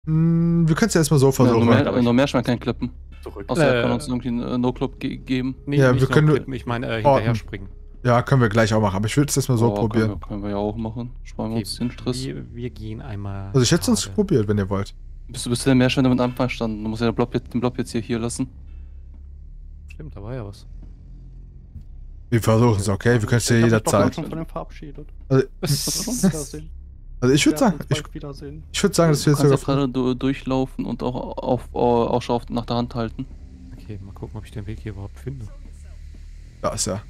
Wir können es ja erstmal so versuchen. Nur mehr schon kein Klippen. Zurück. Außer er kann uns irgendwie einen No-Club geben. Nee, Ja, nicht wir können klippen, ich meine hinterher springen. Ja, können wir gleich auch machen, aber ich würde es erstmal so probieren. Können wir ja auch machen. Sparen wir uns den Stress. Wir gehen einmal. Also ich hätte es sonst probiert, wenn ihr wollt. Bist du denn mehr schon damit einverstanden? Du musst ja den Blob jetzt hier lassen. Stimmt, da war ja was. Wir versuchen es, okay? Wir können es ja jederzeit. Schon von dem verabschiedet. Also ich würde sagen, Wiedersehen. ich würde sagen, dass wir Du kannst jetzt gerade durchlaufen und auch Ausschau nach der Hand halten. Okay, mal gucken, ob ich den Weg hier überhaupt finde. Da ist er.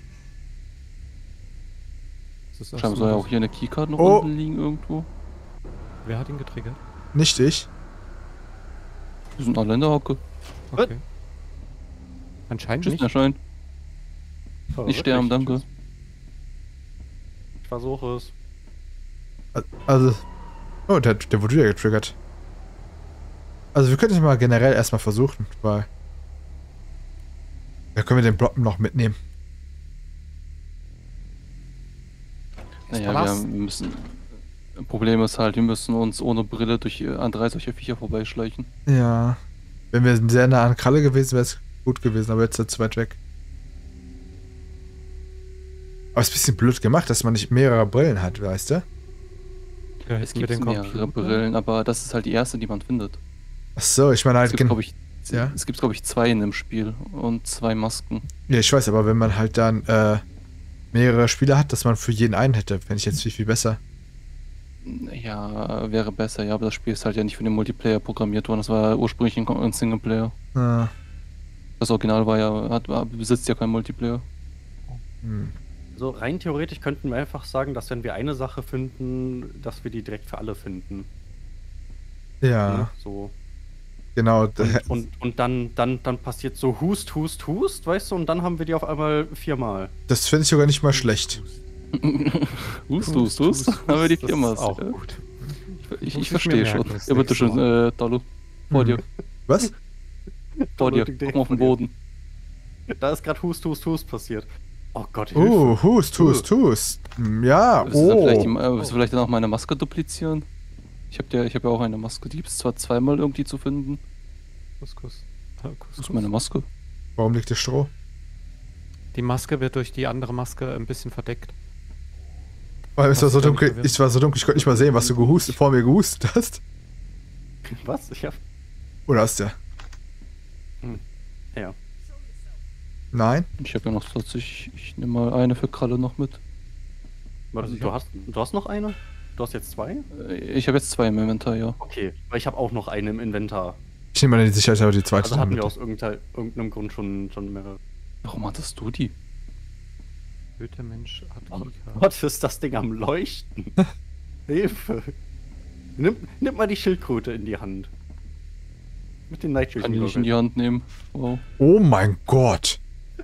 Scheinbar soll ja auch hier eine Keycard noch Oh. unten liegen irgendwo. Wer hat ihn getriggert? Nicht ich. Wir sind alle in der Hocke. Okay. Anscheinend Tschüss, nicht. erscheint. Nicht sterben, danke. Ich versuche es. Also. Oh, der wurde wieder getriggert. Also wir können es mal generell erstmal versuchen, weil. Da können wir den Block noch mitnehmen. Naja, wir müssen. Problem ist halt, wir müssen uns ohne Brille durch an 3 solcher Viecher vorbeischleichen. Ja. Wenn wir sehr nah an Kralle gewesen, wäre es gut gewesen, aber jetzt ist er zu weit weg. Aber es ist ein bisschen blöd gemacht, dass man nicht mehrere Brillen hat, weißt du? Ja, Es gibt mehrere Brillen, aber das ist halt die erste, die man findet. Achso, ich meine halt... Es gibt, glaube ich, 2 in dem Spiel und 2 Masken. Ja, ich weiß, aber wenn man halt dann mehrere Spieler hat, dass man für jeden einen hätte, fände ich jetzt viel besser. Ja, wäre besser, ja, aber das Spiel ist halt ja nicht für den Multiplayer programmiert worden. Das war ursprünglich ein Singleplayer. Ah. Das Original besitzt ja kein Multiplayer. So rein theoretisch könnten wir einfach sagen, dass wenn wir eine Sache finden, dass wir die direkt für alle finden. Ja. Ne? So. Genau. Und dann passiert so Hust, weißt du, und dann haben wir die auf einmal 4-mal. Das finde ich sogar nicht mal schlecht. Hust. Haben wir die 4-mal. Auch gut. Ich verstehe schon. Ja, bitte schön, Dalu. Vor dir. Was? Vor dir. Guck mal auf den Boden. Da ist gerade Hust passiert. Oh Gott, Hilfe. Hust. Ja, Willst du vielleicht dann auch meine Maske duplizieren? Ich hab ja auch eine Maske. Die gibt es zwar zweimal irgendwie zu finden. Kuss. Das ist meine Maske. Warum liegt der Stroh? Die Maske wird durch die andere Maske ein bisschen verdeckt. Weil es war so dunkel, ich konnte nicht mal sehen, was du vor mir gehustet hast. Was? Ich hab... Oder hast du? Ja. Nein? Ich habe ja noch 40. Ich nehme mal eine für Kralle noch mit. Warte, du hast noch eine? Du hast jetzt 2? Ich habe jetzt 2 im Inventar, ja. Okay, weil ich habe auch noch eine im Inventar. Ich nehme mal die Sicherheit, aber die zweite. Also hatten wir aus irgendeinem Grund schon mehrere. Warum hattest du die? Der Mensch hat Gott, ist das Ding am Leuchten. Hilfe. Nimm mal die Schildkröte in die Hand. Mit den Nightshade. Kann ich nicht in die Hand nehmen. Wow. Oh mein Gott.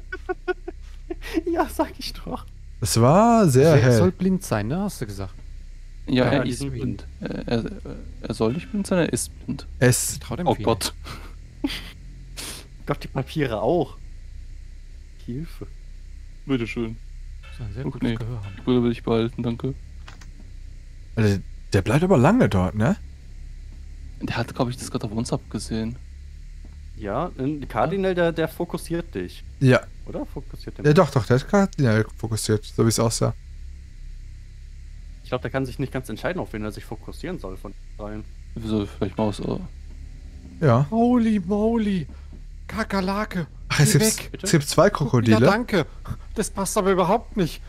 Ja, sag ich doch. Es war sehr hell. Er soll blind sein, ne? Hast du gesagt. Ja, er die ist sind blind. Er soll nicht blind sein, er ist blind. Es. Oh Gott. Gott, die Papiere auch. Hilfe. Bitteschön. Das ist ein sehr Okay. gutes Gehör haben. Die Brille will ich behalten, danke. Also, der bleibt aber lange dort, ne? Der hat, glaube ich, das gerade auf uns abgesehen. Ja, Cardinal, der fokussiert dich. Ja. Oder? Fokussiert Ja, doch, der hat gerade fokussiert, so wie es aussah. Ich glaube, der kann sich nicht ganz entscheiden, auf wen er sich fokussieren soll von allen. Wieso, vielleicht Maus, oder? Ja. Holy moly! Kakerlake! Ach, es gibt 2 Krokodile. Ja, danke! Das passt aber überhaupt nicht!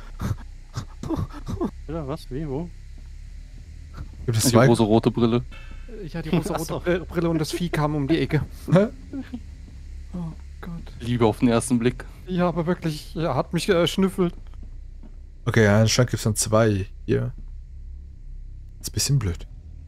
Oder was? Wie? Wo? Gibt es Die 2? rosa-rote Brille. Ja, die rosa-rote Brille und das Vieh kam um die Ecke. Hä? Oh Gott. Liebe auf den ersten Blick. Ja, aber wirklich, er hat mich schnüffelt. Okay, ja, anscheinend gibt es dann 2 hier. Ist ein bisschen blöd.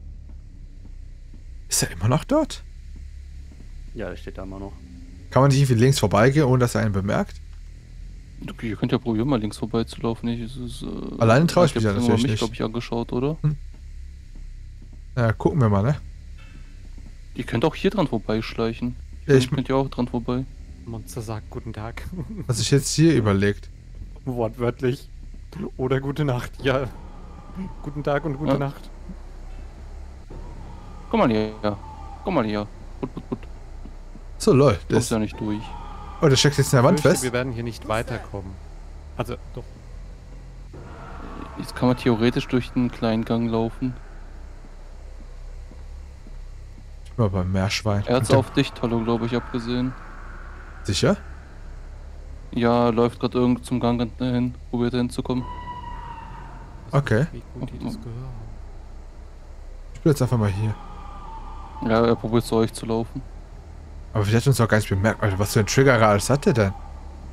Ist er immer noch dort? Ja, der steht da immer noch. Kann man nicht irgendwie links vorbeigehen, ohne dass er einen bemerkt? Okay, ihr könnt ja probieren, mal links vorbeizulaufen. Alleine traue ich mich ja natürlich mich, nicht. glaube ich, angeschaut, oder? Ja, gucken wir mal, ne? Ihr könnt auch hier dran vorbeischleichen. Ich könnt ja auch dran vorbei. Monster sagt guten Tag. Was ich jetzt hier überlegt. Wortwörtlich. Oder gute Nacht. Ja. Guten Tag und gute Nacht. Komm mal hier. Komm mal hier. Put. So, lol. Das Das, ist ja nicht durch. oh, der steckt jetzt in der Wand Ich fürchte, fest. wir werden hier nicht weiterkommen. Also, doch. Jetzt kann man theoretisch durch den kleinen Gang laufen. Ich bin mal beim Meerschwein. Erzaufdicht, hallo, glaube ich, abgesehen. Sicher? Ja, läuft gerade irgend zum Gang hin, probiert hinzukommen. Okay. Wie gut die das gehört. Ich bin jetzt einfach mal hier. Ja, er probiert zu euch zu laufen. Aber wir hätten uns auch gar nicht bemerkt. Alter, was für ein Trigger-Radius hat der denn?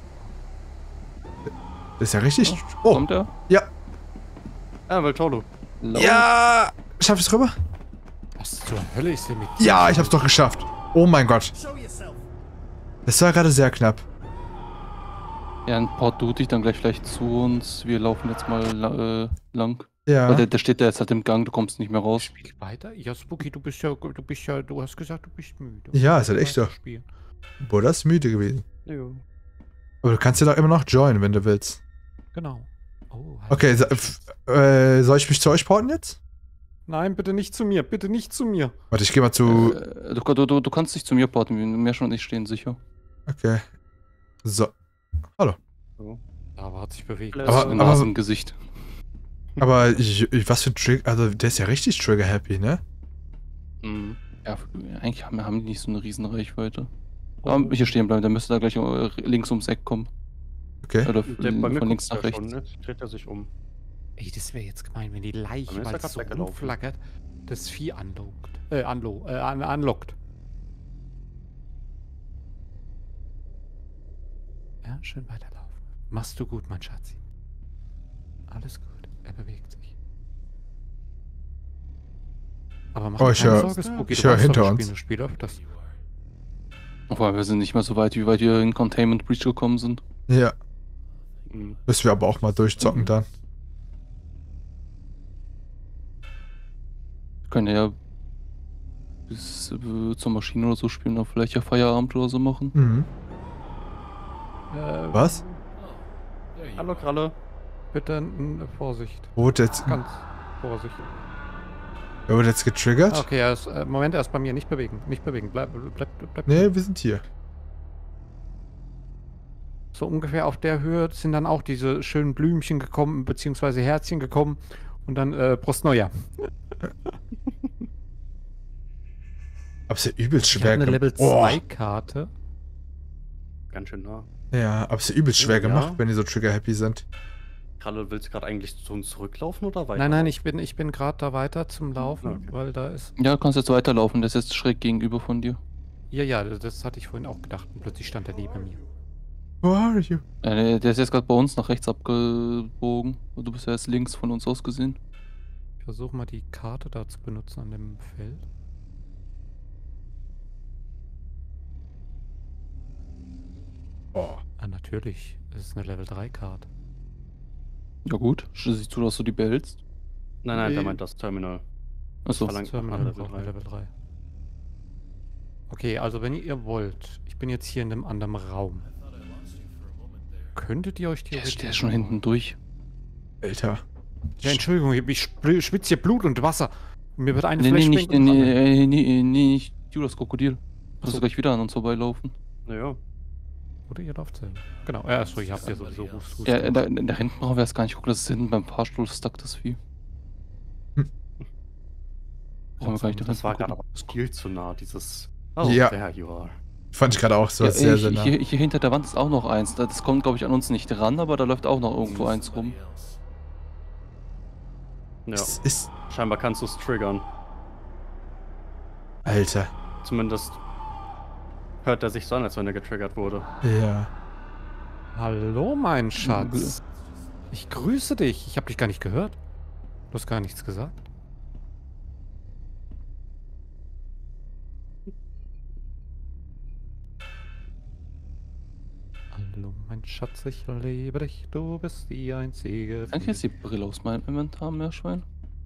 Das ist ja richtig... Oh, Kommt er? ja. Ja, Voltolo. Ja! Schaff ich's rüber? Was zur Hölle ist denn mit dir? Ja, ich hab's doch geschafft. Oh mein Gott. Das war gerade sehr knapp. Ja, ein Port tut dich dann gleich vielleicht zu uns. Wir laufen jetzt mal lang. Ja. Weil der steht da jetzt halt im Gang, du kommst nicht mehr raus. Spiel weiter? Ja, Spooky, du hast gesagt, du bist müde. Ja, ist halt echt so. Spielen. Boah, das ist müde gewesen. Jo. Aber du kannst ja doch immer noch joinen, wenn du willst. Genau. Oh, halt. Okay, soll ich mich zu euch porten jetzt? Nein, bitte nicht zu mir, bitte nicht zu mir. Warte, ich geh mal zu... Du kannst dich zu mir porten, Meerschwein und ich stehen sicher. Okay. So. Hallo. Aber hat sich bewegt. Aber- Eine Nase im Gesicht. Aber was für ein Trigger... Also, der ist ja richtig trigger-happy, ne? Mhm. Ja, eigentlich haben die nicht so eine riesen Reichweite. Oh. Aber hier stehen bleiben, dann müsste da gleich links ums Eck kommen. Okay. Oder Bei mir von links guckt nach er rechts. schon, jetzt dreht er sich um. Ey, das wäre jetzt gemein, wenn die Bei mir Leiche, ist weil er es grad so weggelaufen. rumflackert, das Vieh anlockt. Ja, schön weiterlaufen. Machst du gut, mein Schatzi. Alles gut, er bewegt sich. Aber mach Oh, dir ich keine hör- Sorge, Spooky, ich du hör weißt hinter doch, uns. das Spiel öfters. Wobei, wir sind nicht mehr so weit, wie weit wir in Containment Breach gekommen sind. Ja. Mhm. Müssen wir aber auch mal durchzocken dann. Wir können ja bis zur Maschine oder so spielen, dann vielleicht ja Feierabend oder so machen. Mhm. Was? Hallo, Kralle. Bitte Vorsicht. Wurde jetzt Vorsicht. getriggert? Okay, Moment, erst bei mir. Nicht bewegen. Bleib. Nee, wir sind hier. So ungefähr auf der Höhe sind dann auch diese schönen Blümchen gekommen, beziehungsweise Herzchen gekommen. Und dann Prost Neujahr. Aber es ist ja übelst Ich schwer habe eine Level Oh. 2 Karte. Ganz schön nah. Ja, aber es ist ja übelst schwer Ja. gemacht, wenn die so trigger-happy sind. Kralle, willst du gerade eigentlich zu uns zurücklaufen oder weiter? Nein, ich bin gerade da weiter zum Laufen, Okay. weil da ist... Ja, du kannst jetzt weiterlaufen, der ist jetzt schräg gegenüber von dir. Ja, das hatte ich vorhin auch gedacht. Und plötzlich stand er neben mir. Who are you? Der ist jetzt gerade bei uns nach rechts abgebogen. Und du bist ja jetzt links von uns aus gesehen. Ich versuche mal die Karte da zu benutzen an dem Feld. Oh. Ah, natürlich. Es ist eine Level 3 Karte. Ja gut, siehst du, dass du die behältst? Nein, der Nee. meint das Terminal. Achso. Verlangt Terminal Level braucht 3. eine Level 3. Okay, also wenn ihr wollt, ich bin jetzt hier in einem anderen Raum. Könntet ihr euch Der theoretisch... ist schon hinten durch. Alter. Ja, Entschuldigung, ich schwitze hier Blut und Wasser. Und mir wird eine Nee, Flashbang und andere. nicht du, das Krokodil. Musst du gleich wieder an uns vorbeilaufen. Naja. Oder ihr lauft selber. Genau, achso, ihr habt ja sowieso Hust. Ja, da hinten brauchen wir erst gar nicht gucken, das ist hinten beim Fahrstuhl stuck, das Vieh. Brauchen wir gar nicht Das war gerade gucken. aber viel zu nah, dieses... Ja. there you are. Fand ich gerade auch so Ja, sehr, sehr nah. hier hinter der Wand ist auch noch eins. Das kommt, glaube ich, an uns nicht ran, aber da läuft auch noch irgendwo eins rum. Ja, Es ist... scheinbar kannst du es triggern. Alter. Zumindest hört er sich so an, als wenn er getriggert wurde. Ja. Hallo, mein Schatz. Ich grüße dich. Ich habe dich gar nicht gehört. Du hast gar nichts gesagt. Hallo, mein Schatz, ich liebe dich. Du bist die einzige. Kann ich jetzt die Brille aus meinem Inventar, Meerschwein?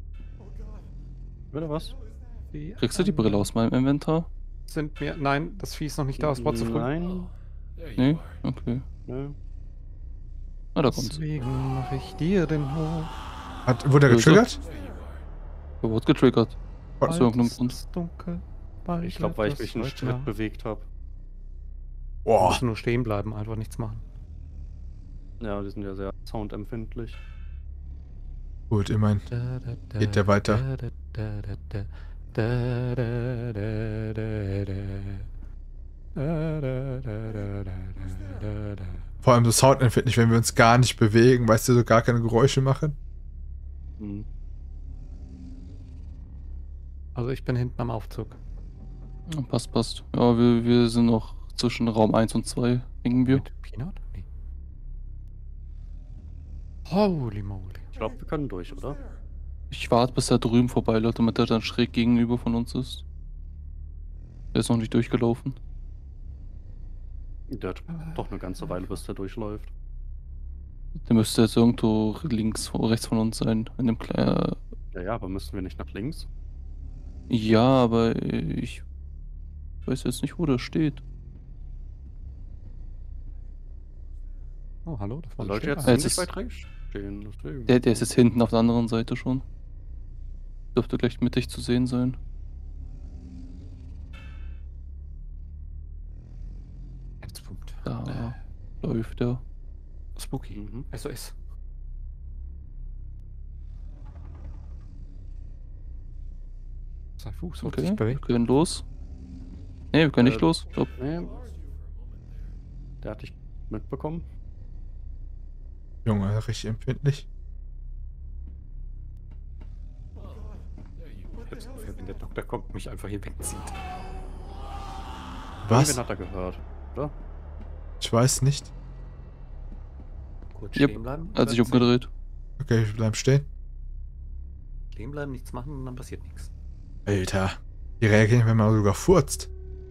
Oder was? Kriegst du die Brille aus meinem Inventar? Sind mir. Nein, das Vieh ist noch nicht da. Es war zu früh. Nein. Nee? Okay. Nö. Na, da kommt's. Deswegen mache ich dir den Hof. Wurde er Böse. getriggert? Er wurde getriggert. Aus irgendeinem Grund. Dunkel. Ich glaube, weil ich mich einen Schritt bewegt habe. Du Boah. musst nur stehen bleiben, einfach nichts machen. Ja, die sind ja sehr soundempfindlich. Gut, immerhin. Geht der weiter. Vor allem so soundempfindlich, wenn wir uns gar nicht bewegen, weißt du, so gar keine Geräusche machen. Hm. Also ich bin hinten am Aufzug. Ja, passt. Ja, wir sind noch zwischen Raum 1 und 2, denken wir. Mit Peanut? Nee. Holy moly. Ich glaube, wir können durch, oder? Ich warte, bis er drüben vorbeiläuft, damit er dann schräg gegenüber von uns ist. Der ist noch nicht durchgelaufen. Der hat doch eine ganze Weile, bis der durchläuft. Der müsste jetzt irgendwo links, rechts von uns sein. In dem Ja, aber müssen wir nicht nach links? Ja, aber ich weiß jetzt nicht, wo der steht. Oh, hallo? Da Der vorne Leute steht jetzt einer. Jetzt ziemlich ist- weit rechts stehen. Deswegen. Der ist jetzt hinten auf der anderen Seite schon. Dürfte gleich mittig zu sehen sein. Herzpunkt. Da läuft er. Spooky. Mhm. SOS. Sei Fuß, wird Okay, sich wir bewegen. können los. Ne, wir können nicht los. Stopp. Nee. Der hat dich mitbekommen. Junge, richtig empfindlich. Jetzt, wenn der Doktor kommt, mich einfach hier wegzieht. Was? Irgendwen hat er gehört, oder? Ich weiß nicht. Kurz Yep, stehen bleiben. Hat sich umgedreht. Okay, wir bleiben stehen. Stehen bleiben, nichts machen und dann passiert nichts. Alter. Die reagieren, wenn man sogar furzt.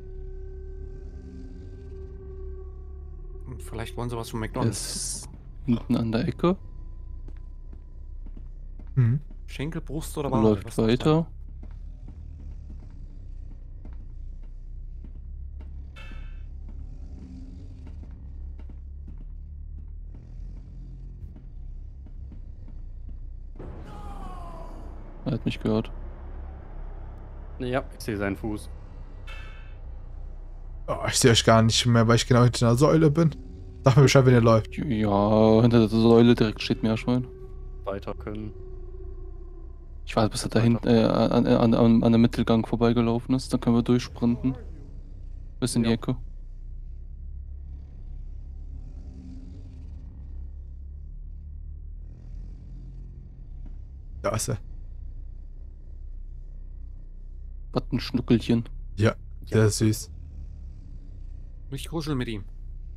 Und vielleicht wollen sie was von Der McDonalds. ist hinten an der Ecke. Hm. Schenkel, Brust oder Wade? Läuft Was ist weiter. Er hat mich gehört. Ja, ich sehe seinen Fuß. Oh, ich sehe euch gar nicht mehr, weil ich genau hinter einer Säule bin. Sag mir Bescheid, wenn ihr läuft. Ja, hinter der Säule direkt steht Meerschwein. Weiter können. Ich warte, bis er da hinten an der Mittelgang vorbeigelaufen ist. Dann können wir durchsprinten. Bis in die Ja. Ecke. Da ist er. Was ein Schnuckelchen. Ja, sehr süß. Nicht kuscheln mit ihm.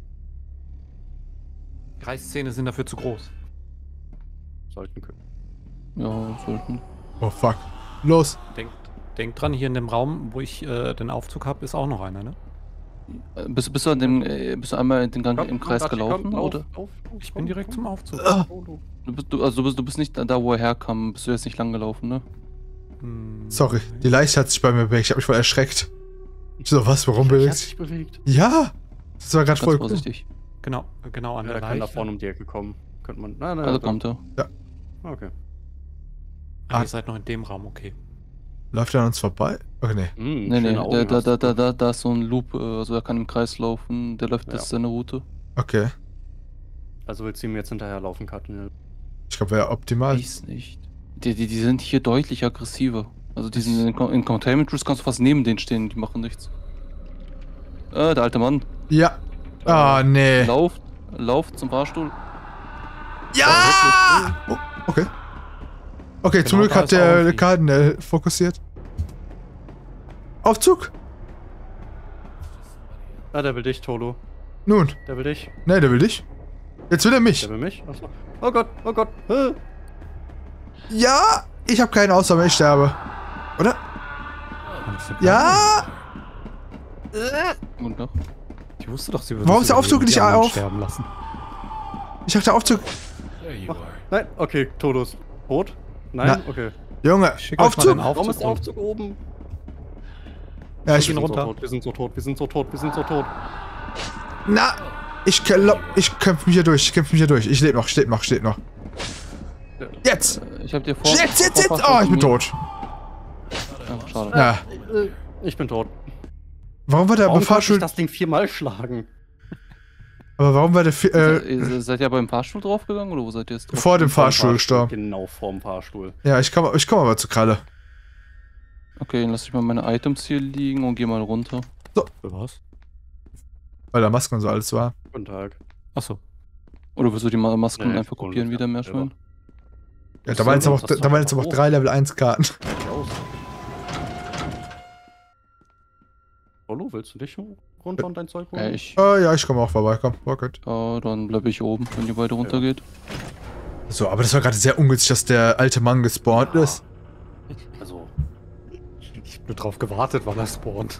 Die Reißzähne sind dafür zu groß. Sollten können. Ja, sollten. Oh fuck. Los. Denkt dran, hier in dem Raum, wo ich den Aufzug habe, ist auch noch einer, ne? Bist du an dem, bist du einmal den Gang im Kreis gelaufen, oder? Ich bin direkt zum Aufzug. Ah. Du bist nicht da, wo er herkam. Bist du jetzt nicht lang gelaufen, ne? Hm, Sorry, die Leiche hat sich bei mir bewegt. Ich habe mich voll erschreckt. Ich so, was, warum Hat bewegt sich sich? bewegt. Ja! Das war gerade Ganz voll cool. vorsichtig. Genau an Ja, der der kann da Leiche. vorne um die Ecke kommen. Könnte man. Nein, Also kommt er. Okay. Ah, ihr seid noch in dem Raum, okay. Läuft er an uns vorbei? Okay, nee. Nee, schöne Augen hast du. da ist so ein Loop, also er kann im Kreis laufen, der läuft, das ist seine Route. Okay. Also willst du ihm jetzt hinterherlaufen, Katrin? Ich glaube, wäre optimal. Weiß nicht. Die sind hier deutlich aggressiver. Also die sind in Containment Rooms kannst du fast neben denen stehen, die machen nichts. Der alte Mann. Ja. Ah, nee. Lauft zum Fahrstuhl. Ja! Oh, okay. Okay, zum Genau, Glück da hat ist auch der irgendwie- Kardinal fokussiert. Aufzug! Ah, der will dich, Tolo. Nun. Der will dich. Nee, der will dich. Jetzt will er mich. Der will mich. Achso. Oh Gott, oh Gott. Ja! Ich habe keinen Ausdauer, wenn ich sterbe. Oder? Ja! Und noch. Ich wusste doch, sie würden Warum es ist der Aufzug überleben, nicht die anderen auf? sterben lassen. Ich dachte, der Aufzug. Nein, okay, Tolo ist tot. Nein, okay. Junge, Schick euch mal Aufzug! den Aufzug. Warum ist der und- Aufzug oben? Ja, ich ihn Wir sind so runter. tot, wir sind so tot, wir sind so tot, wir sind so tot. Na! Ich kämpfe mich hier durch, Ich lebe noch, steht noch. Jetzt! Ich hab dir vor. Jetzt! Oh, ich bin tot. Ach, schade. Ja. Ich bin tot. Warum war der Warum aber konnte ich Fahrstuhl... das Ding 4-mal schlagen? Aber warum war der... Seid ihr beim Fahrstuhl draufgegangen oder wo seid ihr jetzt drauf? vor dem Fahrstuhl gestorben. Genau, vorm Fahrstuhl. Ja, ich komm aber zu Kralle. Okay, dann lass ich mal meine Items hier liegen und geh mal runter. Für was? Weil da Masken und so alles war. Guten Tag. Achso. Oder willst du die Masken Nee, einfach kopieren wieder, Meerschwein? Ja, da waren jetzt aber auch 3 Level 1 Karten. Aus. Hallo, willst du dich runter und dein Zeug holen? Ja, ich komme auch vorbei, komm. Rocket. Ja, dann bleibe ich oben, wenn ihr beide runtergeht. So, aber das war gerade sehr ungünstig, dass der alte Mann gespawnt ist. Also, Ich hab nur drauf gewartet, wann er spawnt.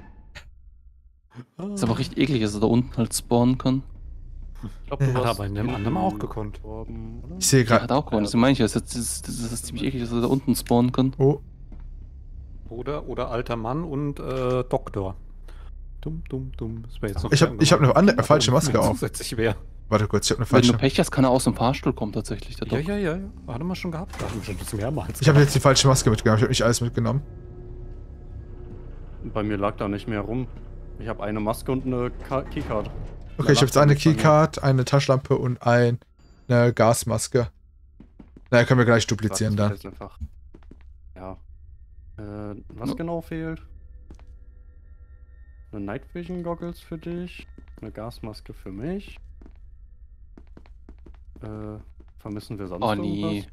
Ist aber richtig eklig, dass er da unten halt spawnen kann. ich glaube, Ja. Hat er aber in dem anderen auch gekonnt. Ich sehe Ja, gerade... hat auch gewonnen. Das meine ich ja. Das ist ziemlich eklig, dass er da unten spawnen kann. Oh, Oder alter Mann und Doktor. Dumm. Das wäre jetzt noch ich hab eine falsche Maske auf. Zusätzlich wäre. Warte kurz, ich habe eine Wenn du falsche... Pech hast, kann er aus dem Fahrstuhl kommen tatsächlich. Der Doc. Ja. Hat er mal schon gehabt. Hatten wir schon das mehrmals. Ich habe jetzt die falsche Maske mitgenommen, ich habe nicht alles mitgenommen. Bei mir lag da nicht mehr rum. Ich habe eine Maske und eine Keycard. Okay, ich habe jetzt eine Keycard, eine Taschenlampe und eine Gasmaske. Na, können wir gleich duplizieren dann. Jetzt einfach. Ja. Was genau fehlt? Eine Night Vision Goggles für dich. Eine Gasmaske für mich. Vermissen wir sonst Oh nee. irgendwas?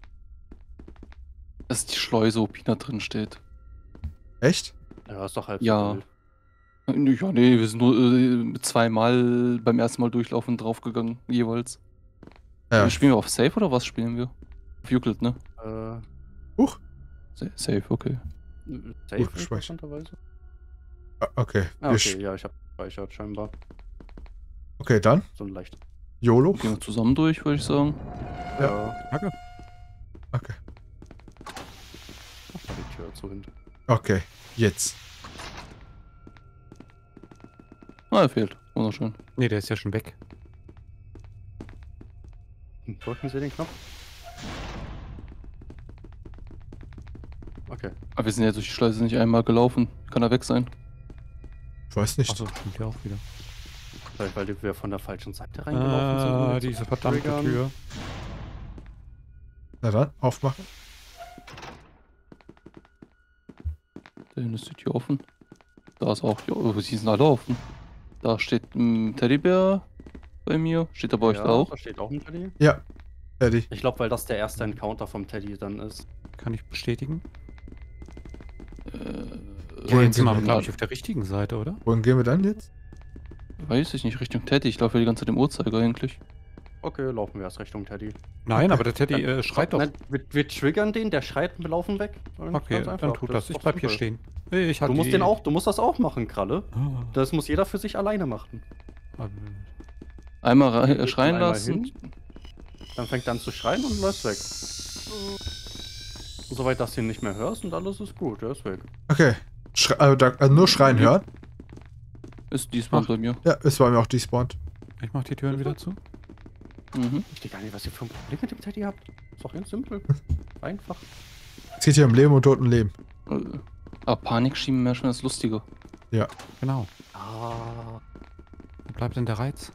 Das ist die Schleuse, wo Peanut drin steht. Echt? Ja, ist doch halb Ja. so wild. Ja, nee, wir sind nur zweimal beim ersten Mal durchlaufen draufgegangen, jeweils. Ja. Spielen wir auf Safe oder was spielen wir? Auf Euclid, ne? Huch. Safe, okay. Safe Gut gespeichert. interessanterweise. Okay. Ah, wir okay, ja, ich habe gespeichert scheinbar. okay, dann. So ein leicht. YOLO. Gehen wir zusammen durch, würde ich sagen. Ja. Danke. Okay. Ach, da die Tür zu hinten. Okay, jetzt. Ah, er fehlt. Wunderschön. Nee, der ist ja schon weg. Drücken Sie den Knopf. Okay. Aber wir sind ja durch die Schleuse nicht einmal gelaufen. Kann er weg sein? Ich weiß nicht. Achso, stimmt ja auch wieder. Vielleicht, weil wir von der falschen Seite reingelaufen sind. um jetzt Diese zu verdammte triggern. Tür. Na dann, aufmachen. Da hinten ist die Tür offen. Da ist auch. Oh, sie sind alle offen. Da steht ein Teddybär bei mir. Steht er bei euch Ja, da auch? Da steht auch ein Teddy. Ja. Fertig. Ich glaube, weil das der erste Encounter vom Teddy dann ist. Kann ich bestätigen? Wohin jetzt sind wir, gehen wir glaube ich, auf der richtigen Seite, oder? Wohin gehen wir dann jetzt? Weiß ich nicht, Richtung Teddy. Ich laufe ja die ganze Zeit im Uhrzeiger eigentlich. Okay, laufen wir erst Richtung Teddy. Nein, Okay. aber der Teddy schreit doch. Nein, wir triggern den, der schreit und wir laufen weg. Okay, Ganz einfach. dann tut das. ist Ich doch bleib hier simpel. stehen. Ich hatte Du musst die- den auch, du musst das auch machen, Kralle. Ah, Das muss jeder für sich alleine machen. Einmal Geht schreien einmal lassen. hin. Dann fängt er an zu schreien und läuft weg. Soweit das ihn nicht mehr hörst und alles ist gut, er ist weg. Okay. Nur schreien hören. Ist diesmal Ach. bei mir. Ja, es war mir auch despawned. Ich mach die Türen wieder zu. Mhm. Ich verstehe gar nicht, was ihr für ein Problem mit dem Teddy habt. Ist doch ganz simpel. Einfach. Es geht hier um Leben und Toten Leben. Aber Panik schieben mehr schon das Lustige. Genau. Ah. Wo bleibt denn der Reiz?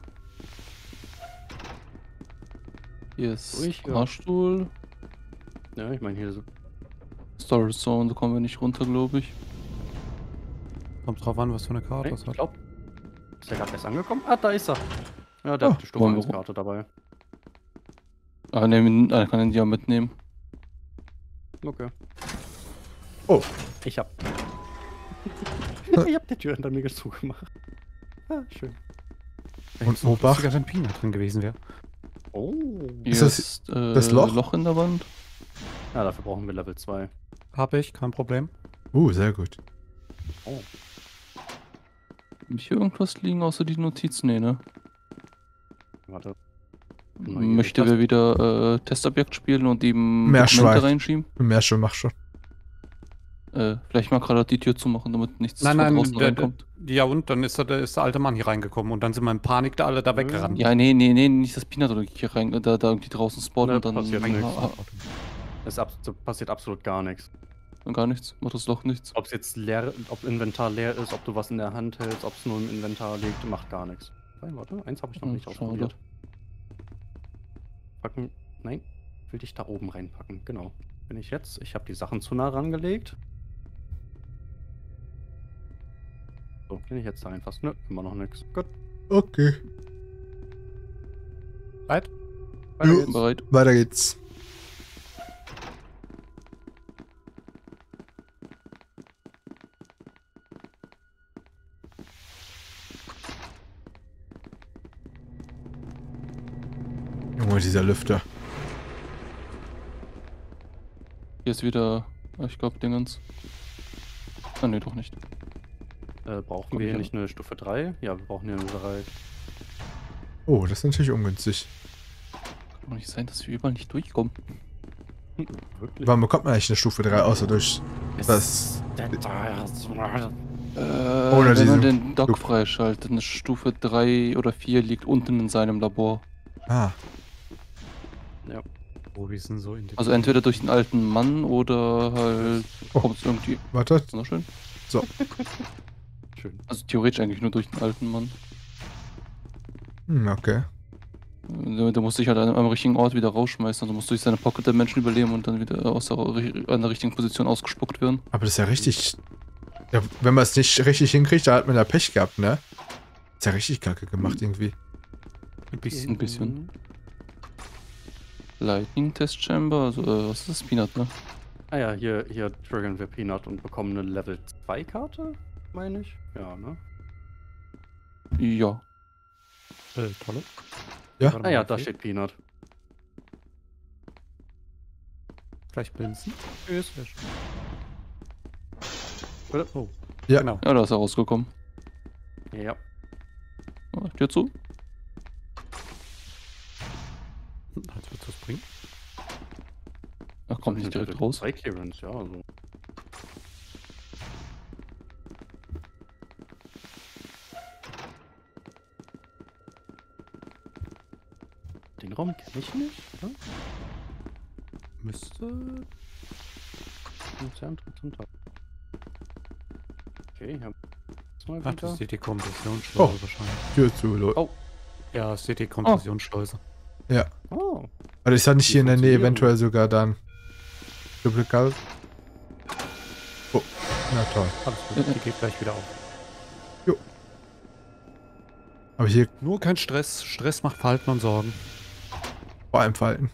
Hier ist Ruhig, ja. Fahrstuhl. Ja, ich meine hier so. Storage Zone, da kommen wir nicht runter, glaube ich. Kommt drauf an, was für eine Karte Nee, es ich hat. glaub. Ist der gerade erst angekommen? Ah, da ist er. Ja, der Oh, hat die Stufe wollen wir 1 Karte dabei. Ah, ne, er kann ihn ja mitnehmen. Okay. Oh. Ich hab. Ich hab die Tür hinter mir zugemacht. Ah, schön. Und Obacht. Lustiger, wenn Peanut drin gewesen wäre. Oh. Hier Ist das ist das Loch? Loch in der Wand. Ja, dafür brauchen wir Level 2. Hab ich, kein Problem. Sehr gut. Oh. Hab ich hier irgendwas liegen außer die Notizen? Nee, ne? Warte. Möchte wer wieder Testobjekt spielen und ihm Meerschwein. Dokumente reinschieben? Mehr schon, mach schon. Vielleicht mal gerade die Tür zumachen, damit nichts Nein, von nein, draußen reinkommt. ja und dann ist der alte Mann hier reingekommen und dann sind wir in Panik da alle da weggerannt. Ja, nee, nicht das Peanut oder hier rein, da irgendwie draußen spawnen Ne, und dann. passiert nichts. Ah, Es passiert absolut gar nichts. Gar nichts. Macht das Loch nichts. Ob es jetzt leer, ob Inventar leer ist, ob du was in der Hand hältst, ob es nur im Inventar liegt, macht gar nichts. Nein, warte, eins habe ich noch nicht Schade. ausprobiert. Packen, nein, will dich da oben reinpacken, genau. Bin ich jetzt, ich habe die Sachen zu nah rangelegt. So, bin ich jetzt da reinfasst? Nö, immer noch nichts. Gut, Okay. Bereit? weiter Jo. geht's. Bereit? Weiter geht's. Junge, dieser Lüfter. Hier ist wieder, ich glaube, Dingens. Ah, nee, doch nicht. Brauchen Komm wir hier ich nicht eine Stufe 3? Ja, wir brauchen hier eine 3. Oh, das ist natürlich ungünstig. Kann doch nicht sein, dass wir überall nicht durchkommen. Wirklich? Warum bekommt man eigentlich eine Stufe 3 außer durch das... Ohne Wenn man diesen den Dock freischaltet, eine Stufe 3 oder 4 liegt unten in seinem Labor. Ah, Oh, wir sind so in Also entweder durch den alten Mann oder halt Oh. kommt es irgendwie. warte. Wunderschön. Schön. Also theoretisch eigentlich nur durch den alten Mann. Hm, okay. Der muss sich halt am richtigen Ort wieder rausschmeißen. Also muss durch seine Pocket der Menschen überleben und dann wieder an der richtigen Position ausgespuckt werden. Aber das ist ja richtig... Ja, wenn man es nicht richtig hinkriegt, da hat man ja Pech gehabt, ne? Ist ja richtig kacke gemacht irgendwie. ein bisschen. Ein bisschen. Lightning Test Chamber, also was ist das? Peanut, ne? Ah ja, hier triggern wir Peanut und bekommen eine Level 2 Karte, meine ich. Ja, ne? Ja. Tolle. Ja? Warte Ah ja, mal, da okay. steht Peanut. Gleich blinzen. Tschüss. Sehr schön. Bitte? Oh. Ja. Genau. Ja, da ist er rausgekommen. Ja. Ah, Tür zu. Als würdest du es bringen. Ach, kommt nicht direkt raus. 2 Clearance, ja, also. Den Raum kenne ich nicht, ne? Müsste. Konzerntritt zum Tag. Okay, ja. Mal Ach, das wieder. ist die Dekompressionsschleuse Oh. wahrscheinlich. Tür zu, Leute. Oh. Ja, das ist die Dekompressionsschleuse. Ja. Oh. Also ist da nicht Die hier in der Nähe funktionieren. eventuell sogar dann... Duplikat? Oh, na toll. Alles gut, die geht gleich wieder auf. Aber hier Nur kein Stress. Stress macht Verhalten und Sorgen. vor allem Falten.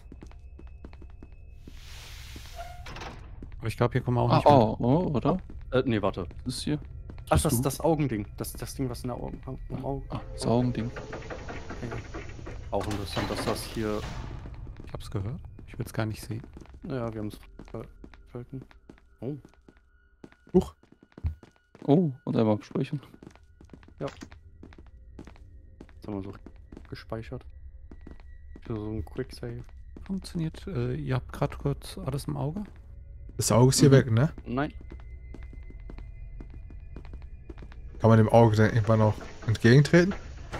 Aber ich glaube, hier kommen wir auch Ah, nicht mehr. oh, oder? Nee, warte. Das ist hier. Ach, Bist das du? ist das Augending. Das Ding, was in der Augen. Am Auge. Ah, Saugending. Okay. Auch interessant, dass das hier. Ich hab's gehört. Ich will es gar nicht sehen. Ja, wir haben es verfolgen. Oh. Huch. Oh, und einmal abspeichern. Jetzt haben wir so gespeichert. Für so ein Quick Save. Funktioniert. Ihr habt gerade kurz alles im Auge. Das Auge ist hier Mhm. weg, ne? Nein. Kann man dem Auge dann irgendwann auch entgegentreten?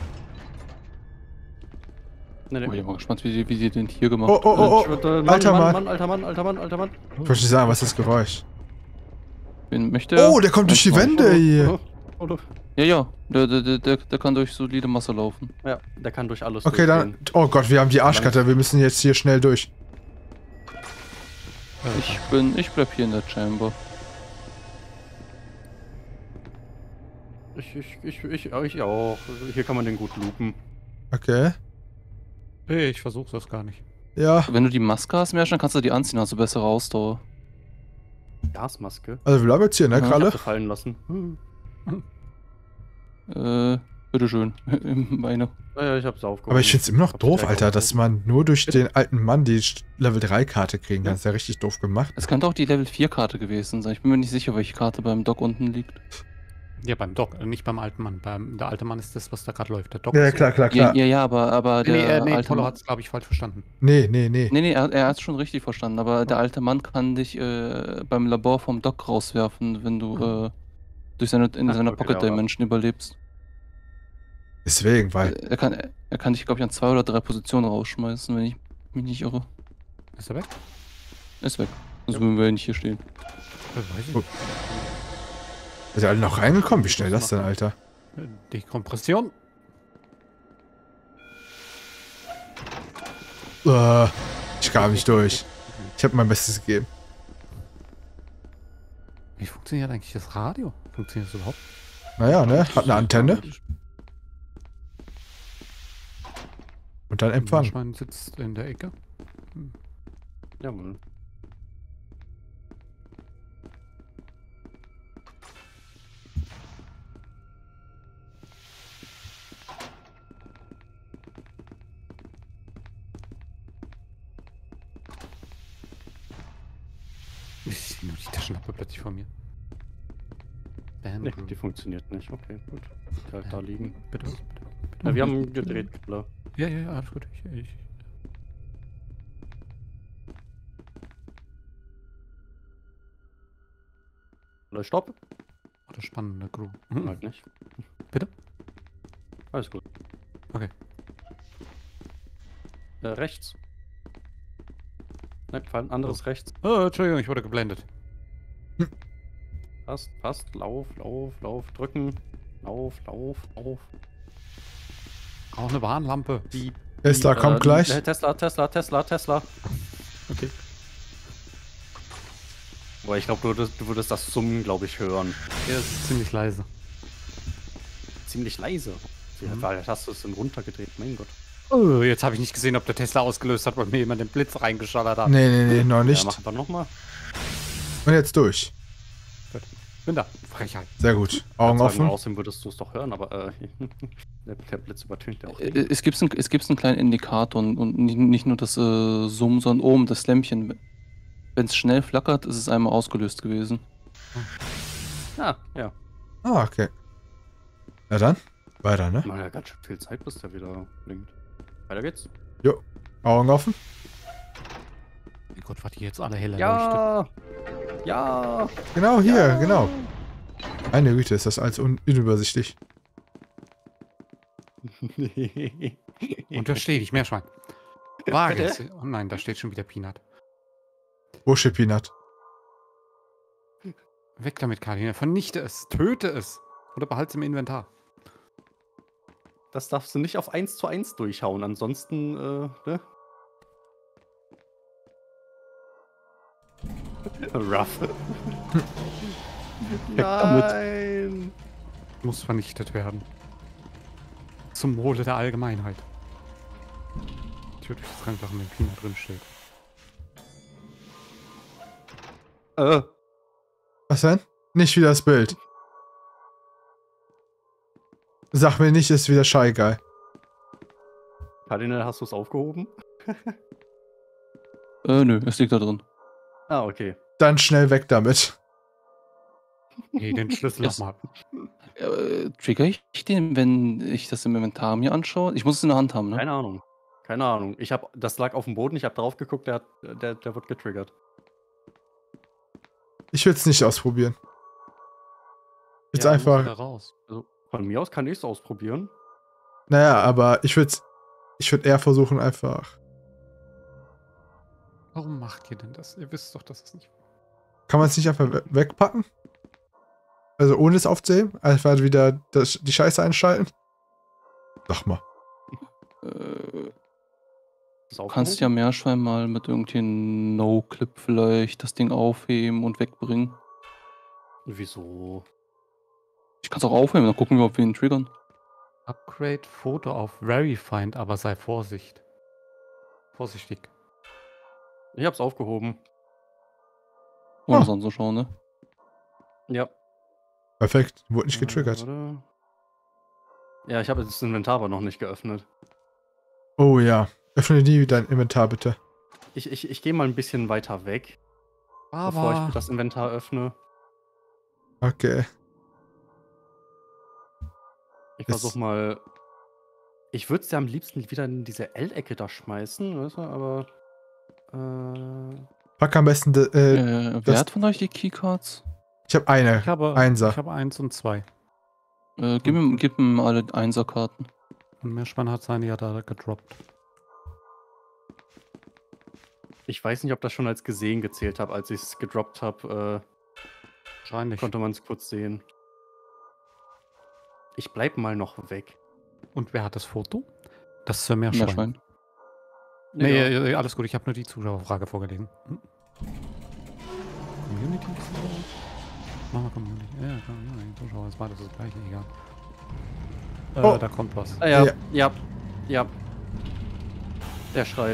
Oh, ich Nee. bin mal gespannt, wie die den hier gemacht Oh, oh, oh, oh. Alter Mann. Alter Mann. Ich wollte nicht sagen, was ist das Geräusch? Wen möchte Oh, der kommt durch die Wände hier. Oh. Ja. Der kann durch solide Masse laufen. Ja, der kann durch alles Okay, dann... durchgehen. Oh Gott, wir haben die Arschkarte. Wir müssen jetzt hier schnell durch. Ich bleib hier in der Chamber. Ich auch. Hier kann man den gut loopen. Okay. Hey, ich versuche das gar nicht. Ja, Wenn du die Maske hast, Märchen, dann kannst du die anziehen, hast du bessere Ausdauer. Gasmaske. also wir bleiben jetzt hier, ne, Ja. Ich hab Kralle? sie fallen lassen. Bitteschön. Meine. Ja, ich hab's aufgehoben. Aber ich find's immer noch Hab's doof, gleich Alter, dass aufgehoben. man nur durch den alten Mann die Level 3 Karte kriegen kann. Das ist ja richtig doof gemacht. Es könnte auch die Level 4 Karte gewesen sein. Ich bin mir nicht sicher, welche Karte beim Dock unten liegt. Ja, beim Doc, nicht beim alten Mann. Der alte Mann ist das, was da gerade läuft. Der Doc Ja, ist klar, klar, Ja, klar. ja, aber der Nee, alte Polo Mann. hat es, glaube ich, falsch verstanden. Nee. Nee, er hat es schon richtig verstanden, aber der alte Mann kann dich beim Labor vom Dock rauswerfen, wenn du durch seiner okay, Pocket aber- Dimension überlebst. Deswegen, weil... Er kann dich, glaube ich, an 2 oder 3 Positionen rausschmeißen, wenn ich mich nicht irre. Ist er weg? Ist weg. Also wenn wir nicht hier stehen. Weiß ich Oh. nicht. Sind alle noch reingekommen? Wie schnell das denn, Alter? Dekompression. Ich kam nicht durch. Ich habe mein Bestes gegeben. Wie funktioniert eigentlich das Radio? Funktioniert das überhaupt? Naja, ne? Hat eine Antenne. Und dann Empfang. Meerschwein sitzt in der Ecke. Jawohl. Ich sehe nur die Taschenlampe plötzlich vor mir. Nee, die funktioniert nicht. Okay, gut. Die halt da liegen. Bitte. Ja, wir haben gedreht, klar. Ja, alles gut. Ich. Oder Stopp? Oder spannende Crew. Halt nicht. Bitte? Alles gut. Okay. Rechts. Nein, anderes rechts. Oh, Entschuldigung, ich wurde geblendet. Passt. Lauf. Drücken. Lauf. Auch eine Warnlampe. Tesla kommt gleich. Tesla. Okay. Boah, ich glaube, du würdest das Summen, glaube ich, hören. Der ist ziemlich leise. Ziemlich leise. Weil hast du es denn runtergedreht? Mein Gott. Oh, jetzt habe ich nicht gesehen, ob der Tesla ausgelöst hat, weil mir jemand den Blitz reingeschallert hat. Nee, noch Ja, nicht. machen wir nochmal. Und jetzt durch. Bin da. Frechheit. Sehr gut. Augen offen. Außerdem würdest du es doch hören, aber der Blitz übertönt ja auch. Es gibt einen kleinen Indikator und nicht nur das Summen, sondern oben das Lämpchen. Wenn es schnell flackert, ist es einmal ausgelöst gewesen. Ja. Ah, okay. Na dann, weiter, ne? Man hat ja ganz schön viel Zeit, bis der wieder blinkt. Weiter geht's. Jo. Augen offen. Mein Gott, was die jetzt alle hell Ja! Ja! Genau hier, genau. Meine Güte, ist das alles unübersichtlich. Und da steht ich, Meerschwein. Waage. Oh nein, da steht schon wieder Peanut. Wo steht Peanut? Weg damit, Kardinal. Vernichte es. Töte es. Oder behalte es im Inventar. Das darfst du nicht auf 1:1 durchhauen, ansonsten, ne? Rough. Nein! Muss vernichtet werden. Zum Wohle der Allgemeinheit. Ich würde jetzt einfach, wenn Peanut drin steht. Was denn? Nicht wieder das Bild. Sag mir nicht, ist wieder scheigeil. Kardinal, hast du es aufgehoben? Nö, es liegt da drin. Ah, okay. Dann schnell weg damit. Nee, den Schlüssel Yes. nochmal. Trigger ich den, wenn ich das im Inventar mir anschaue? Ich muss es in der Hand haben, ne? Keine Ahnung. Das lag auf dem Boden, ich habe drauf geguckt, der wird getriggert. Ich will es nicht ausprobieren. Jetzt Ja, muss einfach. da raus. Also, von mir aus kann ich es ausprobieren. Naja, aber ich würde eher versuchen, einfach. Warum macht ihr denn das? Ihr wisst doch, dass es nicht. Kann man es nicht einfach wegpacken? Also ohne es aufzuheben? Einfach wieder die Scheiße einschalten? Sag mal. Du kannst ja Meerschwein mal mit irgendeinem No-Clip vielleicht das Ding aufheben und wegbringen. Wieso? Ich kann es auch aufheben, dann gucken wir, ob wir ihn triggern. Upgrade Foto auf Verified, aber sei vorsichtig. Ich hab's aufgehoben. Ohne Ah. es anzuschauen, ne? Ja. Perfekt. Wurde nicht getriggert. Warte. Ja, ich habe das Inventar aber noch nicht geöffnet. Oh ja. Öffne nie dein Inventar, bitte. Ich gehe mal ein bisschen weiter weg, bevor ich das Inventar öffne. Okay. Ich versuch mal. Ich würde es ja am liebsten wieder in diese L-Ecke da schmeißen, weißt du, aber. Pack am besten. Wer hat von euch die Keycards? Ich habe eine. Ich habe Einser. 1 und 2. Gib ihm alle Einserkarten. Und Meerschwein hat seine ja da gedroppt. Ich weiß nicht, ob das schon als gesehen gezählt habe. Als ich es gedroppt habe, Wahrscheinlich. konnte man es kurz sehen. Ich bleib mal noch weg. Und wer hat das Foto? Das Meerschwein. Meerschwein. Nee, Ja. alles gut, ich habe nur die Zuschauerfrage vorgelesen. Community? Machen wir Community. Ja, Zuschauer, das war das gleiche, egal. Oh. Da kommt was. Ah, ja, Ja. ja, ja. Der schreit.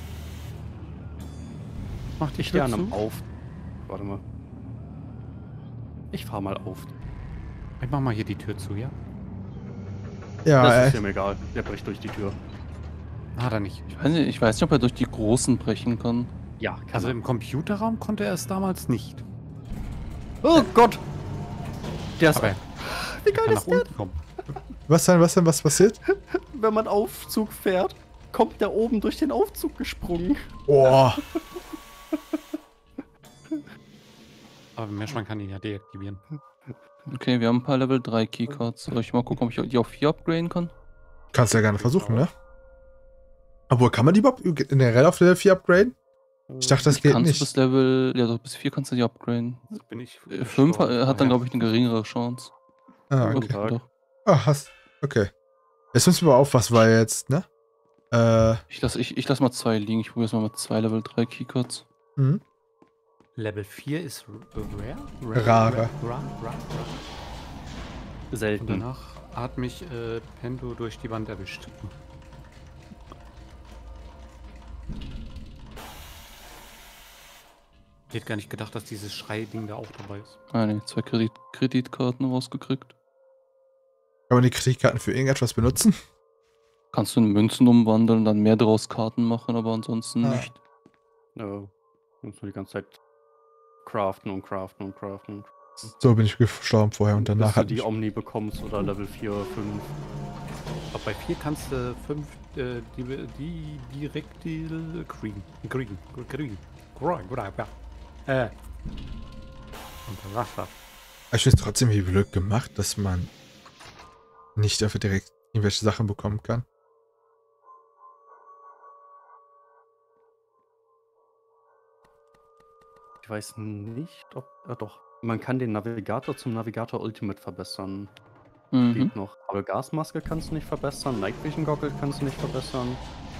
Mach die Ich stehe Tür an einem zu. Auf. Warte mal. Ich fahr mal auf. Ich mach mal hier die Tür zu, ja? Ja, Das ist ihm egal. Der bricht durch die Tür. Hat er nicht. Ich weiß nicht, ob er durch die Großen brechen kann. Ja, kann Also er. im Computerraum konnte er es damals nicht. Oh Gott! Der ist. Aber er Wie geil kann ist nach der? unten kommen. was passiert? Wenn man Aufzug fährt, kommt der oben durch den Aufzug gesprungen. Oh, Aber Meerschwein kann ihn ja deaktivieren. Okay, wir haben ein paar Level 3 Keycards. Soll ich mal gucken, ob ich die auf 4 upgraden kann? kannst du ja gerne versuchen, ne? Obwohl, kann man die überhaupt generell auf Level 4 upgraden? Ich dachte, das geht Kannst du nicht. bis Level, ja doch, bis 4 kannst du die upgraden. Bin ich 5 hat dann, glaube ich, eine geringere Chance. Ah, Guten okay. Tag. Doch. Ah, hast. Okay. Jetzt müssen wir aber aufpassen, weil jetzt, ne? Ich lass mal 2 liegen. Ich probiere es mal mit 2 Level 3 Keycards. Hm. Level 4 ist rare? Rare. Rare. Und Selten. danach hat mich Pendo durch die Wand erwischt. Ich hätte gar nicht gedacht, dass dieses Schrei-Ding da auch dabei ist. Ah ne, 2 Kreditkarten rausgekriegt. Kann man die Kreditkarten für irgendetwas benutzen? Kannst du in Münzen umwandeln, dann mehr draus Karten machen, aber ansonsten Ah. nicht. Ja. Muss nur die ganze Zeit craften. So bin ich gestorben vorher und danach Bis du hat die mich. Omni bekommst oder Level 4, 5. Aber bei 4 kannst du 5 die direkte kriegen. Und Wasser. Ich finde es trotzdem wie blöd gemacht, dass man nicht dafür direkt irgendwelche Sachen bekommen kann. Ich weiß nicht, ob. Doch. Man kann den Navigator zum Navigator Ultimate verbessern. Mhm. Geht noch. Aber Gasmaske kannst du nicht verbessern. Night Vision Goggle kannst du nicht verbessern.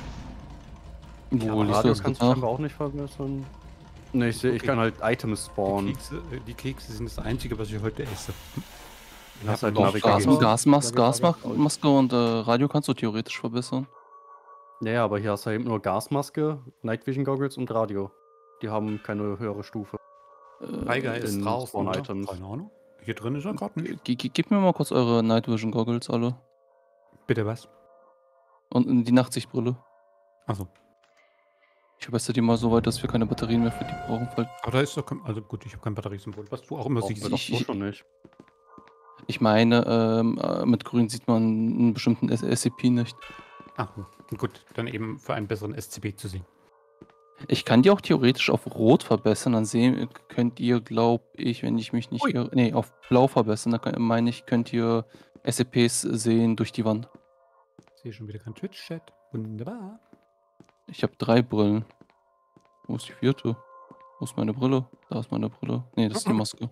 Wo liest du Radio das kannst jetzt du nach? scheinbar auch nicht verbessern. Ne, ich Okay. kann halt Items spawnen. Die Kekse sind das Einzige, was ich heute esse. Du hast halt Doch, Navigator. Gasmaske und Radio kannst du theoretisch verbessern. Ja, aber hier hast du eben nur Gasmaske, Night Vision Goggles und Radio. Die haben keine höhere Stufe. Tiger ist in draußen, Spawn oder? Items. Keine Ahnung. Hier drin ist er gerade nicht. Gib mir mal kurz eure Night Vision Goggles alle. Bitte was? Und die Nachtsichtbrille. Achso. Ich verbessere die mal so weit, dass wir keine Batterien mehr für die brauchen. Aber da ist doch kein, also gut, ich habe kein Batteriesymbol. Was du auch immer Brauchen siehst. wir doch ich- so schon nicht. Ich meine, mit Grün sieht man einen bestimmten SCP nicht. Ah, gut, dann eben für einen besseren SCP zu sehen. Ich kann die auch theoretisch auf Rot verbessern, dann sehen könnt ihr, glaube ich, wenn ich mich nicht Ui. irre, nee, auf Blau verbessern, dann meine ich, könnt ihr SCPs sehen durch die Wand. Ich sehe schon wieder kein Twitch-Chat. Wunderbar. Ich habe 3 Brillen. Wo ist die 4.? Wo ist meine Brille? Da ist meine Brille. Nee, das ist die Maske.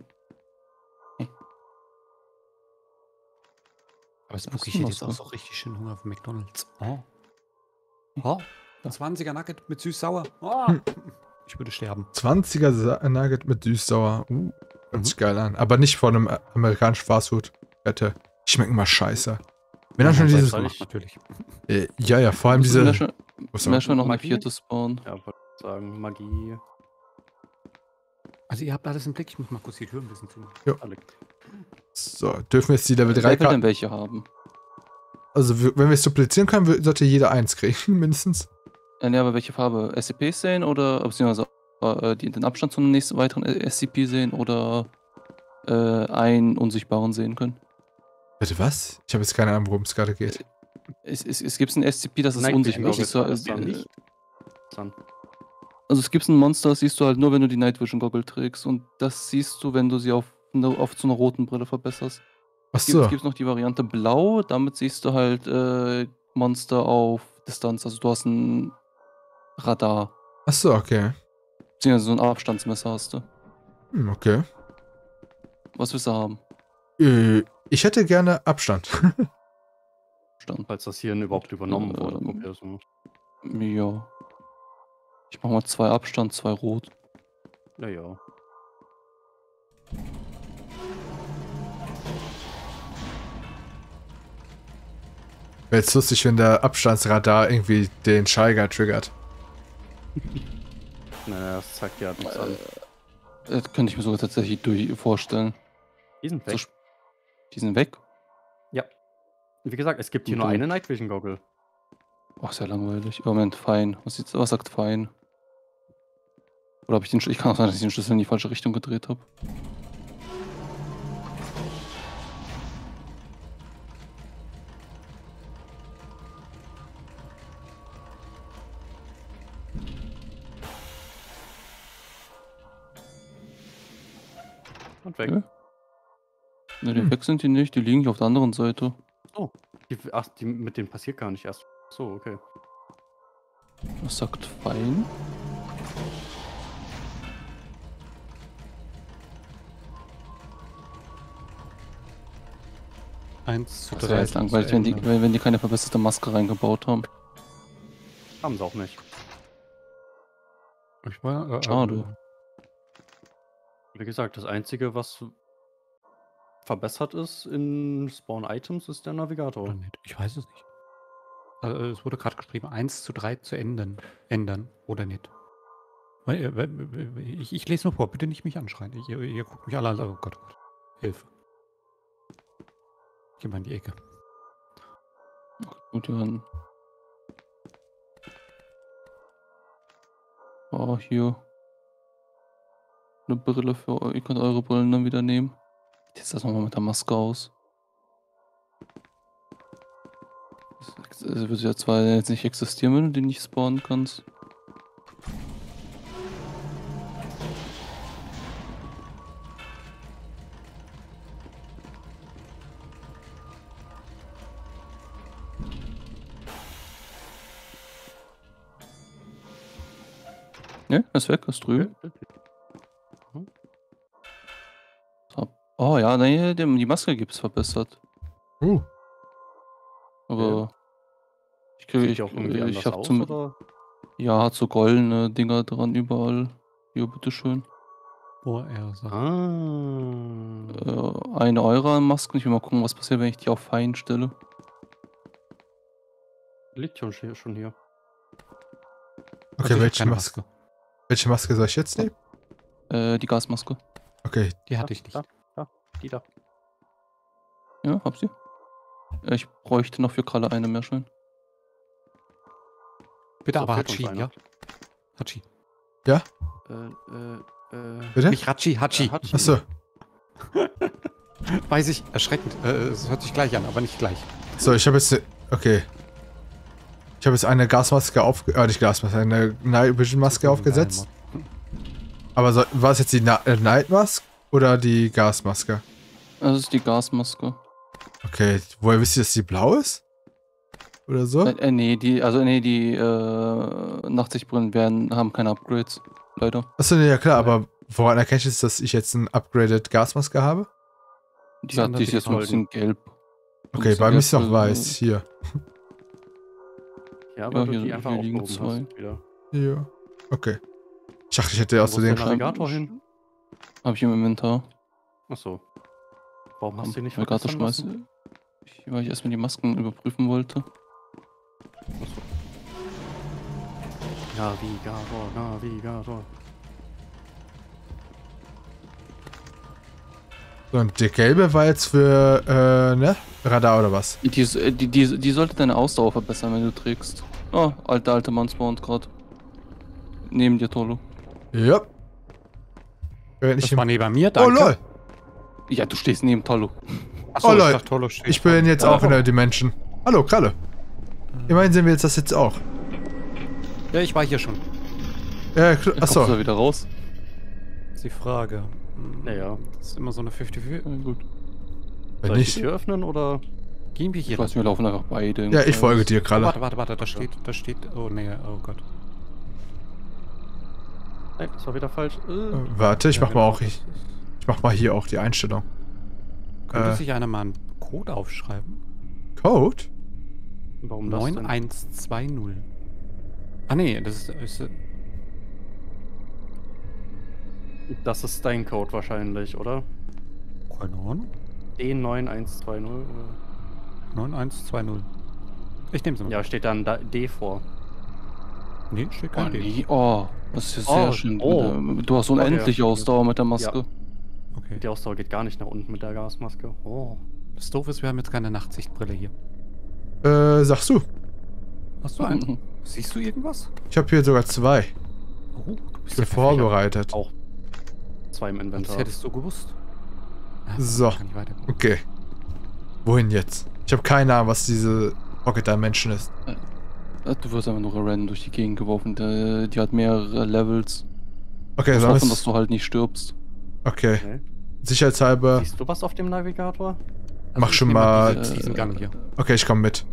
Aber es Das ist ich hätte jetzt was, auch ne? so richtig schön Hunger auf McDonalds. Oh. Oh. 20er Nugget mit süß-sauer. Oh. Ich würde sterben. 20er Nugget mit Süß-Sauer. Hört sich geil an. Aber nicht von einem amerikanischen Fastfood-Kette. Die schmecken immer scheiße. Wenn dann schon Ja, dieses. soll Gemacht, ich- natürlich. Ja, vor allem diese. Mehr schon noch eine Magie? 4. Spawn. Ja, wollte ich sagen, Magie. Also ihr habt alles im Blick. Ich muss mal kurz die Tür ein bisschen zumachen. Alle. So, dürfen wir jetzt die Level 3 Wer will denn Karten. welche haben? Also, wenn wir es duplizieren können, sollte jeder eins kriegen, mindestens. Nee, aber welche Farbe? SCPs sehen oder beziehungsweise den Abstand zum nächsten weiteren SCP sehen oder einen unsichtbaren sehen können? Bitte was? Ich habe jetzt keine Ahnung, worum es gerade geht. Es gibt ein SCP, das ist Night unsichtbar. Vision Das Goggles ist, war das dann nicht. Dann. also es gibt ein Monster, das siehst du halt nur, wenn du die Night Vision Goggle trägst. Und das siehst du, wenn du sie auf zu einer roten Brille verbesserst. Achso. Es gibt noch die Variante Blau, damit siehst du halt Monster auf Distanz. Also du hast ein Radar. Achso, okay. Beziehungsweise so ein Abstandsmesser hast du. Okay. Was willst du haben? Ich hätte gerne Abstand. Stand. Falls das hier überhaupt übernommen wurde. probier so. Ja. Ich mach mal 2 Abstand, 2 Rot. Naja. Wäre jetzt lustig, wenn der Abstandsradar irgendwie den Steiger triggert. Naja, das zeigt ja nichts an. Das könnte ich mir sogar tatsächlich vorstellen. Die sind weg. So, die sind weg? Ja. Wie gesagt, es gibt hier nur eine Night Vision Goggle. Ach, sehr langweilig. Moment, fein. Was sagt fein? Oder habe ich den Ich kann auch sein, dass ich den Schlüssel in die falsche Richtung gedreht habe. Und weg. Ja. Ne, die weg sind die nicht, die liegen hier auf der anderen Seite. Die mit denen passiert gar nicht erst. So, okay. Was sagt fein? Eins zu Das wäre jetzt 3. langweilig, wenn die keine verbesserte Maske reingebaut haben. Haben sie auch nicht. Schade. Wie gesagt, das Einzige, was verbessert ist in Spawn-Items, ist der Navigator. Oder nicht? Ich weiß es nicht. Also, es wurde gerade geschrieben, 1 zu 3 zu ändern. Ändern, oder nicht? Ich lese nur vor, bitte nicht mich anschreien. Ihr guckt mich alle an. Oh Gott, oh Gott. Hilfe. Geh mal in die Ecke. Gut, Johann. Oh, hier. Eine Brille für euch. Ihr könnt eure Brillen dann wieder nehmen. Ich teste das nochmal mit der Maske aus. Das wird ja zwar jetzt nicht existieren, wenn du die nicht spawnen kannst. Ne, ist weg, ist drüben. Oh ja, nee, die Maske gibt's verbessert. Aber Sieht die auch irgendwie anders ich hab aus, zum oder? Ja, hat so goldene Dinger dran überall. Hier, bitteschön. Er sagt. 1 Euro an Masken. Ich will mal gucken, was passiert, wenn ich die auf fein stelle. Liegt schon hier. Okay, welche keine Maske? Welche Maske soll ich jetzt nehmen? Die Gasmaske. Okay. Die hatte ich nicht. Die da. Ja, hab sie. Ich bräuchte noch für Kralle eine Meerschwein. Bitte, So, aber fehlt uns Hachi, einer. ja? Hachi. Ja? Bitte? Nicht Hachi. Achso. Weiß ich, erschreckend. Es hört sich gleich an, aber nicht gleich. So, ich habe jetzt. Okay. Ich habe jetzt eine Gasmaske nicht Gasmaske, eine Night Vision Maske aufgesetzt. Aber war es jetzt die Night Mask oder die Gasmaske? Das ist die Gasmaske. Okay, woher wisst ihr, dass die blau ist? Oder so? Die Nachtsichtbrillen haben keine Upgrades. Leider. Achso, nee, ja klar, aber woran erkennst du jetzt, dass ich jetzt eine upgraded Gasmaske habe? Die ist jetzt ein bisschen gelb. Okay, bei mir ist noch weiß. Hier. Ja, aber Ja, du hier- die einfach hier liegen aufgehoben hast. Wieder. Ja. Okay. Ich dachte, ich hätte Wo aus ist der Versehen. Navigator hin? Hab ich im Inventar. Achso. Warum hast du ihn nicht Weil gerade verbessern lassen? Weil ich erstmal die Masken überprüfen wollte. Navigator. So, und der gelbe war jetzt für, ne? Radar oder was? Die sollte deine Ausdauer verbessern, wenn du trägst. Oh, alte Mann spawnt gerade. Neben dir, Tolo. Ja. Das war neben mir, Oh danke. lol. Ja, du stehst neben Tolo. Achso, Oh, ich Leute. dachte, Tolo steht. Ich bin jetzt auch in der Dimension. Hallo, Kralle. Immerhin sehen wir jetzt das jetzt auch. Ja, ich war hier schon. Ja, Kommst du achso. da wieder raus? Das ist die Frage. Naja. Das ist immer so eine 50-50. Ja, gut. Wenn Soll ich die nicht. Tür öffnen oder? Gehen wir hier Ich weiß, wir laufen einfach beide. im Ja, ich Kreis. folge dir, Kralle. Warte, da steht. Oh nee, oh Gott. Nein, das war wieder falsch. Warte, ich Ja, mach mal genau, auch. das Ich ist- mach mal hier auch die Einstellung. Könnte sich einer mal einen Code aufschreiben? Code? Warum das denn? 9120. Ah nee, das ist Das ist dein Code wahrscheinlich, oder? keine Ahnung. D9120. Oder? 9120. Ich nehme es mal. Ja, steht dann da D vor. Nee, steht Oh, kein D. nee. Oh, das ist ja Oh, sehr schön. oh. Du hast unendlich ja. Ausdauer mit der Maske. Okay. Die Ausdauer geht gar nicht nach unten mit der Gasmaske. Oh. Das Doofe ist, wir haben jetzt keine Nachtsichtbrille hier. Sagst du? Hast du einen? Siehst du irgendwas? Ich habe hier sogar 2. Oh, du Ich bist bin ja vorbereitet. Auch 2 im Das Inventar. hättest du gewusst. Ah, So. Kann ich weiter. Okay. Wohin jetzt? Ich habe keine Ahnung, was diese Pocket Dimension ist. Du wirst einfach nur random durch die Gegend geworfen. Die hat mehrere Levels. Okay, Ich sollen hoffen, wir's- dass du halt nicht stirbst. Okay. Okay. Sicherheitshalber. Siehst du was auf dem Navigator? Mach ich schon nehme mal- diesen Gang hier. Okay, ich komme mit.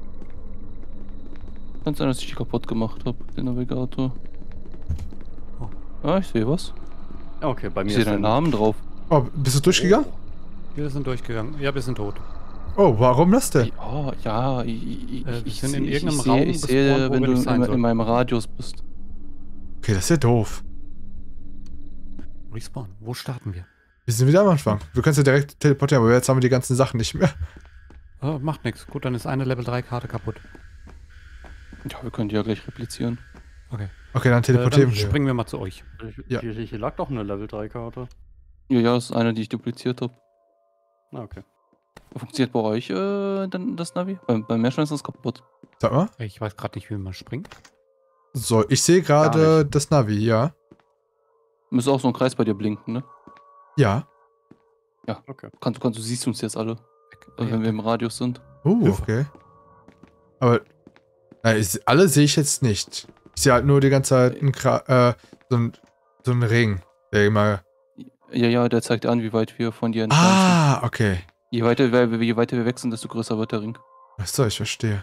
Kann sein, dass ich die kaputt gemacht habe, den Navigator. Oh. Ah, ich sehe was. Okay, bei mir Ich sehe ist deinen Namen drauf. Oh, bist du durchgegangen? Wir sind durchgegangen. Ja, wir sind tot. Oh, warum das denn? Oh, ja, wir sind in ich irgendeinem sehe, Raum ich sehe, gespawnt, wo wenn wir du nicht sein in sollten. meinem Radius bist. Okay, das ist ja doof. Respawn. Wo starten wir? Wir sind wieder am Anfang. Du kannst ja direkt teleportieren, aber jetzt haben wir die ganzen Sachen nicht mehr. Oh, macht nichts. Gut, dann ist eine Level 3 Karte kaputt. Ja, wir können die ja gleich replizieren. Okay. Okay, dann teleportieren dann wir. springen wir mal zu euch. Ja. Hier lag doch eine Level 3 Karte. Ja, das ist eine, die ich dupliziert habe. Ah, okay. Funktioniert bei euch dann das Navi? Beim Meerschwein ist das kaputt. Sag mal. Ich weiß gerade nicht, wie man springt. So, ich sehe Gar gerade das Navi, ja. Müsste auch so ein Kreis bei dir blinken, ne? Ja. Okay. Du siehst uns jetzt alle, wenn wir im Radius sind. Hilfe. Okay. Aber alle sehe ich jetzt nicht. Ich sehe halt nur die ganze Zeit so einen Ring, der immer. Ja, der zeigt an, wie weit wir von dir entfernt Okay. sind. Je weiter wir weg sind, desto größer wird der Ring. Achso, ich verstehe.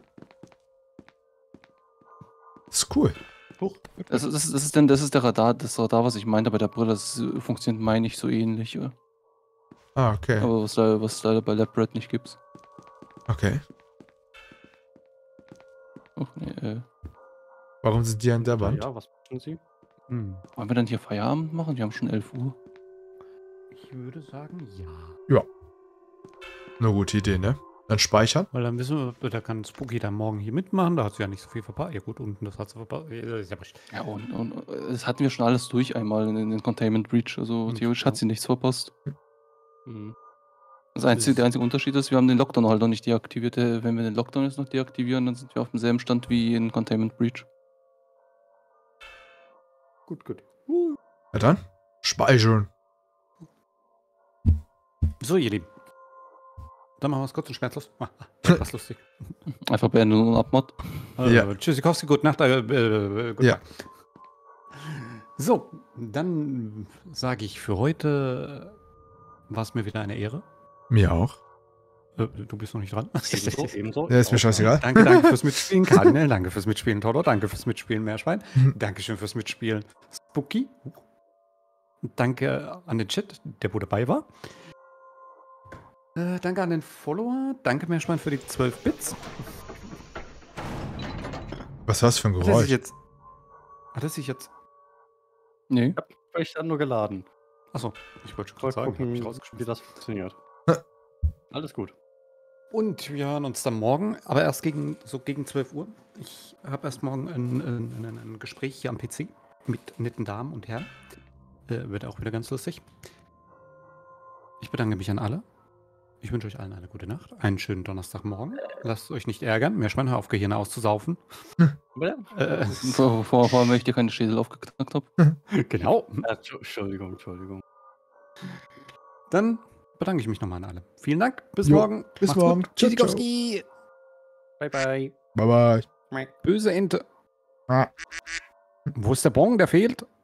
Das ist cool. Das ist der Radar, das Radar, was ich meinte bei der Brille. Das funktioniert, meine ich, so ähnlich. Ja. Okay. Aber was leider bei LabRed nicht gibt. Okay. Ach, nee, Warum sind die an der Wand? Ja, was machen Sie? Hm. wollen wir dann hier Feierabend machen? Wir haben schon 11 Uhr. Ich würde sagen, ja. Eine gute Idee, ne? Dann speichern. Weil dann wissen wir, da kann Spooky dann morgen hier mitmachen. Da hat sie ja nicht so viel verpasst. Ja gut, unten, das hat sie verpasst. Ist ja wurscht. Ja, und das hatten wir schon alles durch einmal in den Containment Breach. Also theoretisch hat sie nichts verpasst. Mhm. Der einzige Unterschied ist, wir haben den Lockdown halt noch nicht deaktiviert. Wenn wir den Lockdown jetzt noch deaktivieren, dann sind wir auf demselben Stand wie in Containment Breach. Gut. Ja dann. Speichern. So, ihr Lieben. Dann machen wir es kurz und schmerzlos. Was lustig. Einfach beenden und abmod. Ja. Tschüssikowski, gute Nacht. Guten Ja. Tag. So, dann sage ich für heute war es mir wieder eine Ehre. Mir auch. Du bist noch nicht dran. Ebenso. Ja, ist mir scheißegal. Danke fürs Mitspielen, Cardinal. Danke fürs Mitspielen, Toto. Danke fürs Mitspielen, Meerschwein. Dankeschön fürs Mitspielen, Spooky. Danke an den Chat, der wo dabei war. Danke an den Follower. Danke, Meerschwein, für die 12 Bits. Was war das für ein Hat er sich Geräusch? jetzt... Hat er sich jetzt... Nee. Ich habe nur geladen. Achso, ich wollte schon Mal gerade sagen, hab gucken, mich wie rausgeschmissen. das funktioniert. Alles gut. Und wir hören uns dann morgen, aber erst gegen 12 Uhr. Ich habe erst morgen ein Gespräch hier am PC mit netten Damen und Herren. Wird auch wieder ganz lustig. Ich bedanke mich an alle. Ich wünsche euch allen eine gute Nacht, einen schönen Donnerstagmorgen. Lasst euch nicht ärgern, Meerschwein, hör auf, Gehirne auszusaufen. Vor allem, weil ich dir keine Schädel aufgeknackt habe. Genau. Entschuldigung. Dann bedanke ich mich nochmal an alle. Vielen Dank, bis Jo, morgen. bis Macht's morgen. gut. Ciao, ciao. Tschüssikowski. Bye, bye. Bye bye. Böse Ente. Ah. Wo ist der Bon? Der fehlt.